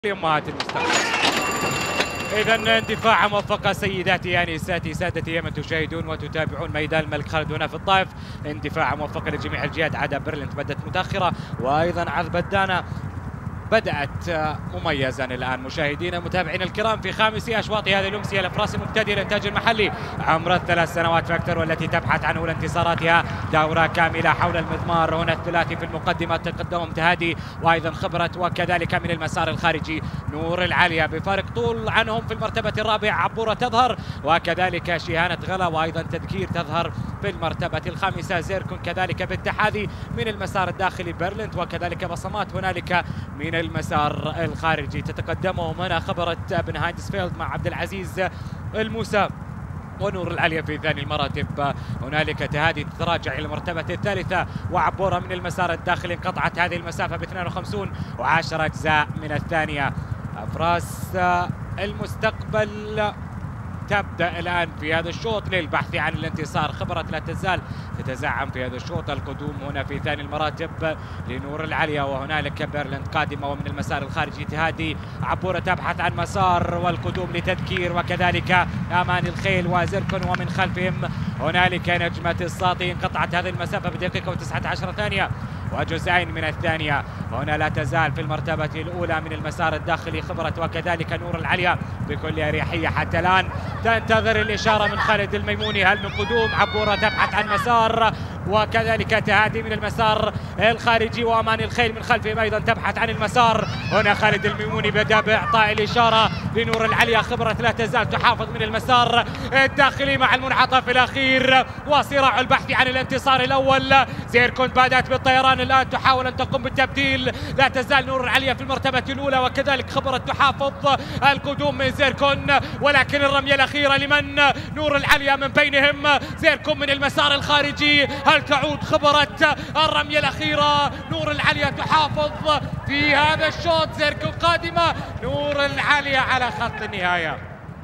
أمهات المستقبل. إذا اندفاع موفقة سيداتي أنساتي سادتي يمن تشاهدون وتتابعون ميدان الملك خالد هنا في الطائف. اندفاع موفقة لجميع الجهات. عدا بيرلنت بدأت متأخرة، وأيضا عذب الدانا بدأت مميزا الآن. مشاهدينا متابعينا الكرام في خامس أشواط هذه الأمسية الأفراس المبتدئة الإنتاج المحلي عمر 3 سنوات فأكثر، والتي تبحث عن أولى انتصاراتها دورة كاملة حول المضمار. هنا الثلاثي في المقدمة تقدمهم تهادي وأيضا خبرة، وكذلك من المسار الخارجي نور العالية بفارق طول عنهم. في المرتبة الرابعة عبورة تظهر، وكذلك شهانة غلا، وأيضا تذكير تظهر في المرتبة الخامسة. زيركون كذلك بالتحاذي من المسار الداخلي بيرلنت، وكذلك بصمات هنالك من المسار الخارجي. تتقدمهم هنا خبرة بن هايدسفيلد مع عبد العزيز الموسى ونور العالية في ثاني المراتب. هنالك تهادي تتراجع إلى المرتبة الثالثة، وعبورة من المسار الداخلي انقطعت هذه المسافة ب 52 و10 أجزاء من الثانية. أفراس المستقبل تبدأ الآن في هذا الشوط للبحث عن الانتصار. خبرة لا تزال تتزعم في هذا الشوط. القدوم هنا في ثاني المراتب لنور العالية، وهنالك بيرلنت قادمة، ومن المسار الخارجي تهادي. عبورة تبحث عن مسار، والقدوم لتذكير، وكذلك أمان الخيل وزركن، ومن خلفهم هنالك نجمة الساطي. انقطعت هذه المسافة بدقيقة و19 ثانية وجزئين من الثانية. هنا لا تزال في المرتبة الأولى من المسار الداخلي خبرة، وكذلك نور العالية بكل أريحية. حتى الآن تنتظر الإشارة من خالد الميموني. هل من قدوم؟ عبورة تبحث عن مسار، وكذلك تهادي من المسار الخارجي، وأمان الخيل من خلفهم أيضا تبحث عن المسار. هنا خالد الميموني بدأ بإعطاء الإشارة لنور العالية. خبرة لا تزال تحافظ من المسار الداخلي مع المنعطف الأخير وصراع البحث عن الانتصار الأول. زيركون بدأت بالطيران الآن، تحاول أن تقوم بالتبديل. لا تزال نور العالية في المرتبة الأولى، وكذلك خبرة تحافظ. القدوم من زيركون، ولكن الرمية الأخيرة لمن؟ نور العالية من بينهم. زيركون من المسار الخارجي. هل تعود خبرة؟ الرمية الأخيرة نور العالية تحافظ في هذا الشوط. زيركون قادمة، نور العالية على خط النهاية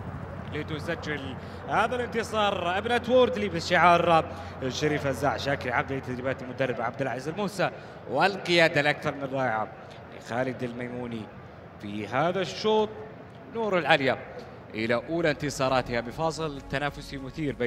لتسجل هذا الانتصار. ابنة ووردلي بالشعار الشريف الزع شاكر عقلي تدريبات المدرب عبد العزيز الموسى، والقيادة الأكثر من رائعة لخالد الميموني في هذا الشوط. نور العالية إلى أولى انتصاراتها بفاصل تنافسي مثير.